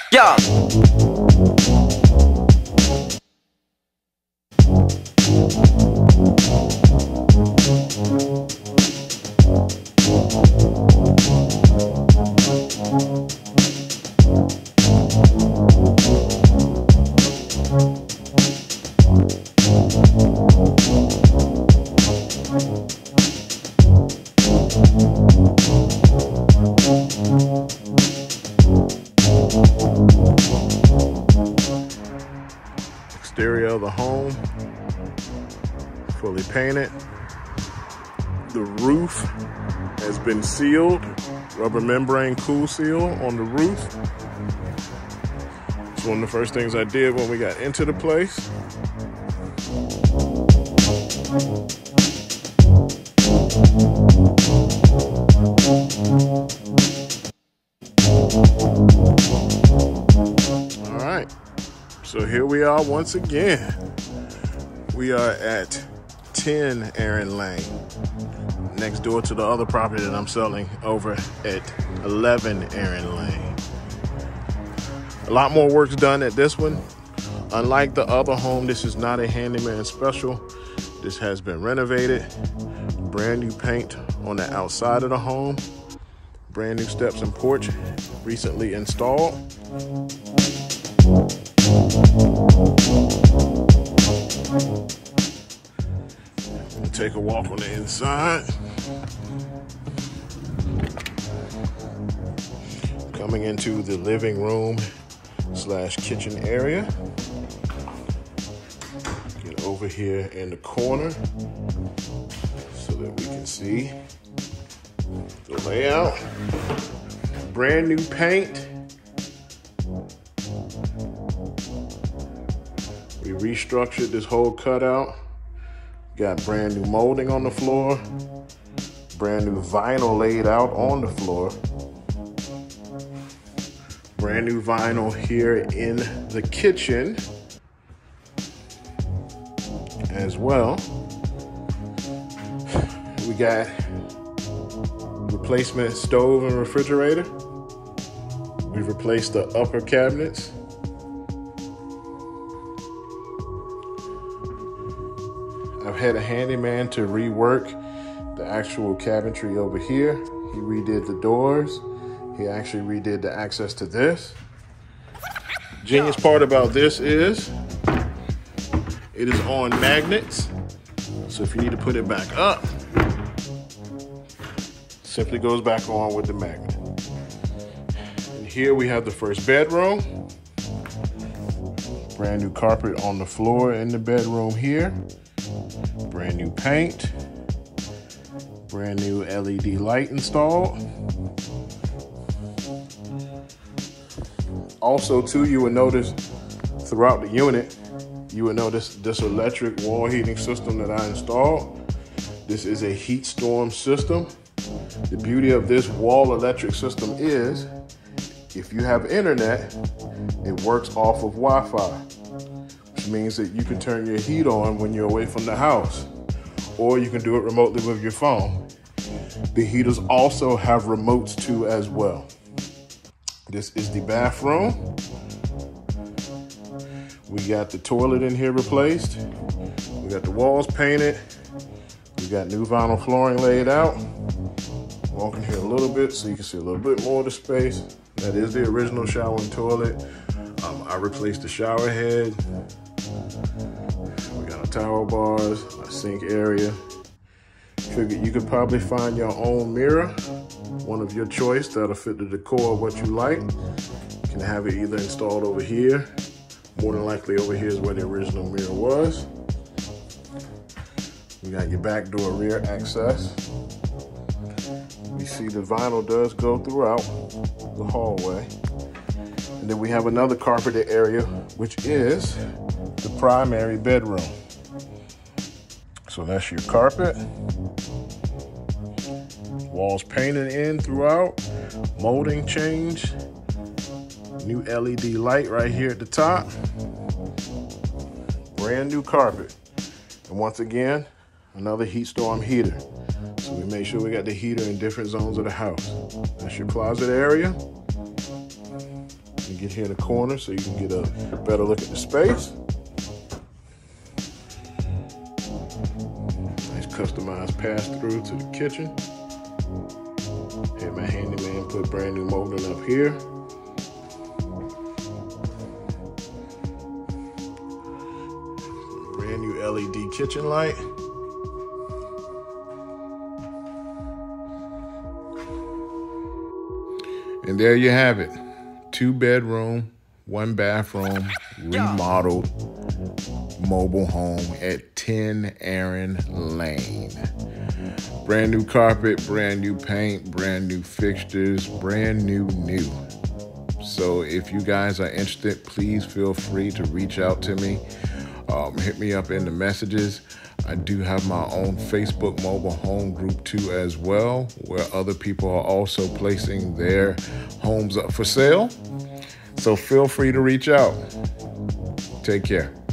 Yeah. Exterior of the home, fully painted. The roof has been sealed, rubber membrane cool seal on the roof. It's one of the first things I did when we got into the place. All right, so here we are once again. We are at 10 Aaron Lane, next door to the other property that I'm selling over at 11 Aaron Lane. A lot more work's done at this one. Unlike the other home, this is not a handyman special. This has been renovated, brand new paint on the outside of the home, brand new steps and porch recently installed. We'll take a walk on the inside. Coming into the living room / kitchen area. Get over here in the corner so that we can see the layout. Brand new paint. We restructured this whole cutout. Got brand new molding on the floor. Brand new vinyl laid out on the floor. Brand new vinyl here in the kitchen as well. We got replacement stove and refrigerator. We've replaced the upper cabinets. I've had a handyman to rework the actual cabinetry over here. He redid the doors. He actually redid the access to this. Genius part about this is it is on magnets. So if you need to put it back up, simply goes back on with the magnet. And here we have the first bedroom. Brand new carpet on the floor in the bedroom here. Brand new paint. Brand new LED light installed. Also, too, you will notice throughout the unit, you will notice this electric wall heating system that I installed. This is a heat storm system. The beauty of this wall electric system is, if you have internet, it works off of Wi-Fi, which means that you can turn your heat on when you're away from the house, or you can do it remotely with your phone. The heaters also have remotes too as well. This is the bathroom. We got the toilet in here replaced. We got the walls painted. We got new vinyl flooring laid out. Walk in here a little bit so you can see a little bit more of the space. That is the original shower and toilet. I replaced the shower head. We got our towel bars, our sink area. Figured you could probably find your own mirror, one of your choice that'll fit the decor of what you like. You can have it either installed over here. More than likely over here is where the original mirror was. You got your back door rear access. We see the vinyl does go throughout the hallway. And then we have another carpeted area, which is the primary bedroom. So that's your carpet. Walls painted in throughout. Molding changed. New LED light right here at the top. Brand new carpet. And once again, another heat storm heater. So we made sure we got the heater in different zones of the house. That's your closet area. You can get here in the corner so you can get a better look at the space. Nice customized pass-through to the kitchen. Had my handyman put brand new molding up here. Brand new LED kitchen light. And there you have it. 2-bedroom, 1-bathroom, remodeled mobile home at 10 Aaron Lane. Brand new carpet, brand new paint, brand new fixtures, brand new. So if you guys are interested, please feel free to reach out to me. Hit me up in the messages. I do have my own Facebook mobile home group too as well, where other people are also placing their homes up for sale. So feel free to reach out. Take care.